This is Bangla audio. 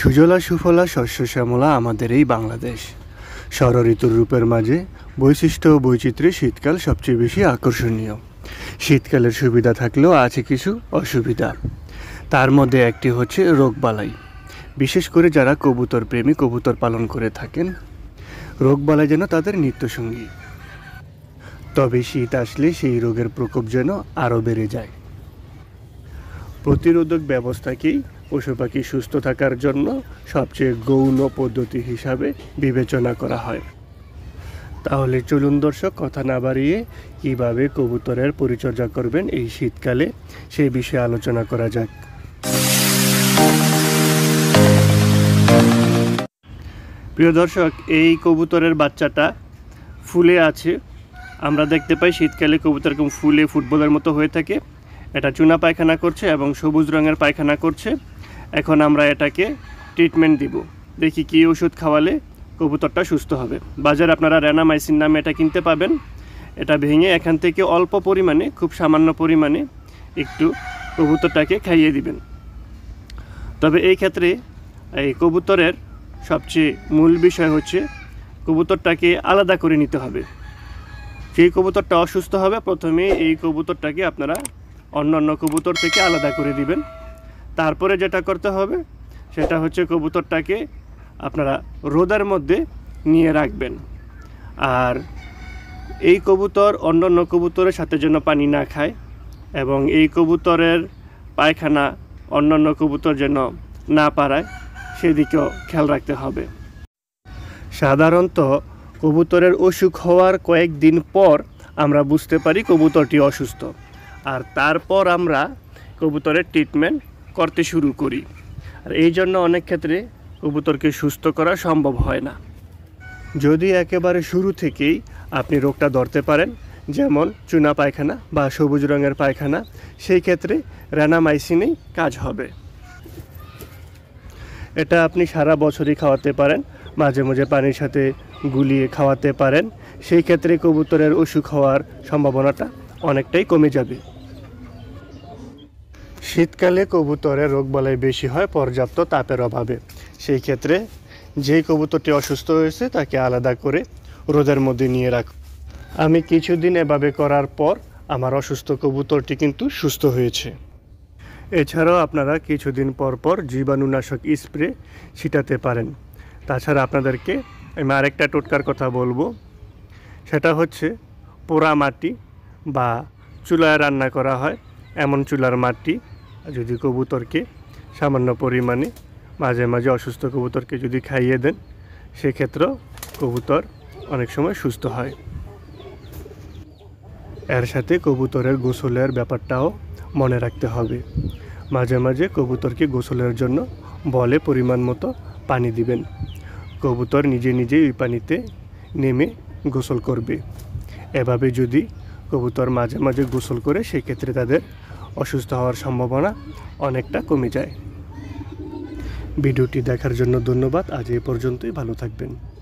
সুজলা সুফলা শস্য শ্যামলা আমাদের এই বাংলাদেশ। ষড় ঋতুর রূপের মাঝে বৈশিষ্ট্য ও বৈচিত্র্যে শীতকাল সবচেয়ে বেশি আকর্ষণীয়। শীতকালের সুবিধা থাকলেও আছে কিছু অসুবিধা। তার মধ্যে একটি হচ্ছে রোগবালাই। বিশেষ করে যারা কবুতর প্রেমী, কবুতর পালন করে থাকেন, রোগবালাই যেন তাদের নিত্যসঙ্গী। তবে শীত আসলে সেই রোগের প্রকোপ যেন আরও বেড়ে যায়। প্রতিরোধক ব্যবস্থাকেই পশু পাখি সুস্থ থাকার জন্য সবচেয়ে গৌণ পদ্ধতি হিসাবে বিবেচনা করা হয়। তাহলে চলুন দর্শক, কথা না বাড়িয়ে কীভাবে কবুতরের পরিচর্যা করবেন এই শীতকালে সেই বিষয়ে আলোচনা করা যাক। প্রিয় দর্শক, এই কবুতরের বাচ্চাটা ফুলে আছে। আমরা দেখতে পাই শীতকালে কবুতর এরকম ফুলে ফুটবলের মতো হয়ে থাকে। এটা চুনা পায়খানা করছে এবং সবুজ রঙের পায়খানা করছে। এখন আমরা এটাকে ট্রিটমেন্ট দিব, দেখি কী ওষুধ খাওয়ালে কবুতরটা সুস্থ হবে। বাজারে আপনারা রেনামাইসিন নামে এটা কিনতে পাবেন। এটা ভেঙে এখান থেকে অল্প পরিমাণে, খুব সামান্য পরিমাণে একটু কবুতরটাকে খাইয়ে দিবেন। তবে এই ক্ষেত্রে এই কবুতরের সবচেয়ে মূল বিষয় হচ্ছে কবুতরটাকে আলাদা করে নিতে হবে। যেই কবুতরটা অসুস্থ হবে, প্রথমে এই কবুতরটাকে আপনারা অন্যান্য কবুতর থেকে আলাদা করে দিবেন। তারপরে যেটা করতে হবে সেটা হচ্ছে কবুতরটাকে আপনারা রোদের মধ্যে নিয়ে রাখবেন। আর এই কবুতর অন্যান্য কবুতরের সাথে যেন পানি না খায় এবং এই কবুতরের পায়খানা অন্যান্য কবুতর যেন না পারায় সেদিকেও খেয়াল রাখতে হবে। সাধারণত কবুতরের অসুখ হওয়ার কয়েকদিন পর আমরা বুঝতে পারি কবুতরটি অসুস্থ, আর তারপর আমরা কবুতরের ট্রিটমেন্ট করতে শুরু করি। আর এই জন্য অনেক ক্ষেত্রে কবুতরকে সুস্থ করা সম্ভব হয় না। যদি একেবারে শুরু থেকেই আপনি রোগটা ধরতে পারেন, যেমন চুনা পায়খানা বা সবুজ রঙের পায়খানা, সেই ক্ষেত্রে রেনামাইসিনেই কাজ হবে। এটা আপনি সারা বছরই খাওয়াতে পারেন, মাঝে মাঝে পানির সাথে গুলিয়ে খাওয়াতে পারেন। সেই ক্ষেত্রে কবুতরের অসুখ হওয়ার সম্ভাবনাটা অনেকটাই কমে যাবে। শীতকালে কবুতরের রোগবালাই বেশি হয় পর্যাপ্ত তাপের অভাবে। সেই ক্ষেত্রে যেই কবুতরটি অসুস্থ হয়েছে তাকে আলাদা করে রোদের মধ্যে নিয়ে রাখুন। আমি কিছুদিন এভাবে করার পর আমার অসুস্থ কবুতরটি কিন্তু সুস্থ হয়েছে। এছাড়াও আপনারা কিছুদিন পর পর জীবাণুনাশক স্প্রে ছিটাতে পারেন। তাছাড়া আপনাদেরকে আমি আরেকটা টোটকার কথা বলবো, সেটা হচ্ছে পোড়া মাটি বা চুলায় রান্না করা হয় এমন চুলার মাটি যদি কবুতরকে সামান্য পরিমাণে মাঝে মাঝে অসুস্থ কবুতরকে যদি খাইয়ে দেন, সেক্ষেত্রেও কবুতর অনেক সময় সুস্থ হয়। এর সাথে কবুতরের গোসলের ব্যাপারটাও মনে রাখতে হবে। মাঝে মাঝে কবুতরকে গোসলের জন্য বলে পরিমাণ মতো পানি দিবেন। কবুতর নিজে নিজে ওই পানিতে নেমে গোসল করবে। এভাবে যদি কবুতর মাঝে মাঝে গোসল করে, সেক্ষেত্রে তাদের অসুস্থ হওয়ার সম্ভাবনা অনেকটা কমে যায়। ভিডিওটি দেখার জন্য ধন্যবাদ। আজ এই পর্যন্তই। ভালো থাকবেন।